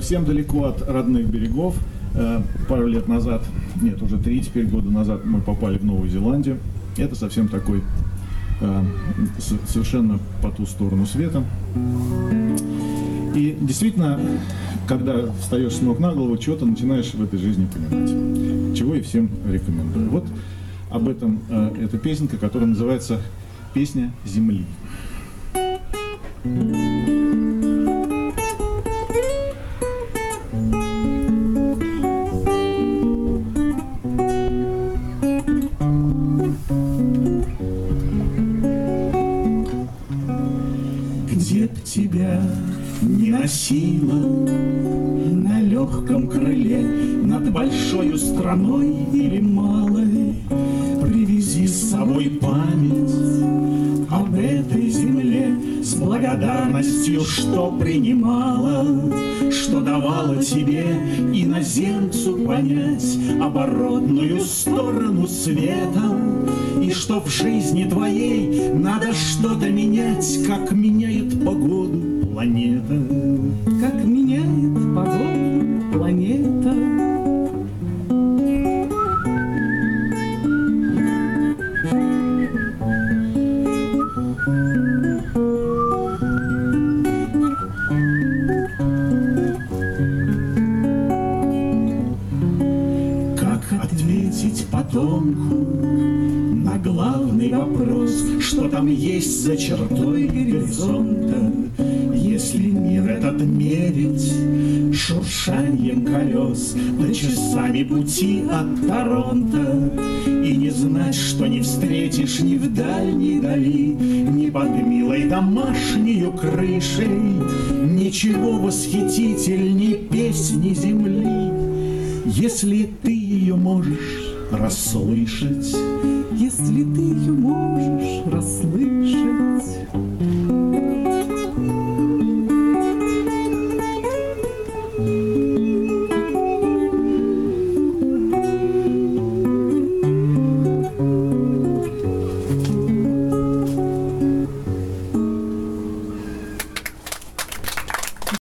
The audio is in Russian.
Совсем далеко от родных берегов. Пару лет назад, нет, уже 3 теперь года назад мы попали в Новую Зеландию. Это совсем такой совершенно по ту сторону света. И действительно, когда встаешь с ног на голову, чего-то начинаешь в этой жизни понимать. Чего и всем рекомендую. Вот об этом эта песенка, которая называется «Песня земли». Где б тебя не носило на легком крыле над большой страной или малой, привези с собой память об этой земле с благодарностью, что принимала, что давала тебе, иноземцу, понять оборотную сторону света, и что в жизни твоей надо что-то менять, как меняет погоду планета. Как меняет погоду планета. Как ответить потомку на главный вопрос, что там есть за чертой горизонта, если мир этот мерить шуршанием колес, да часами пути от Торонто, и не знать, что не встретишь ни в дальней дали, ни под милой домашнею крышей ничего восхитительней песни земли, если ты ее можешь расслышать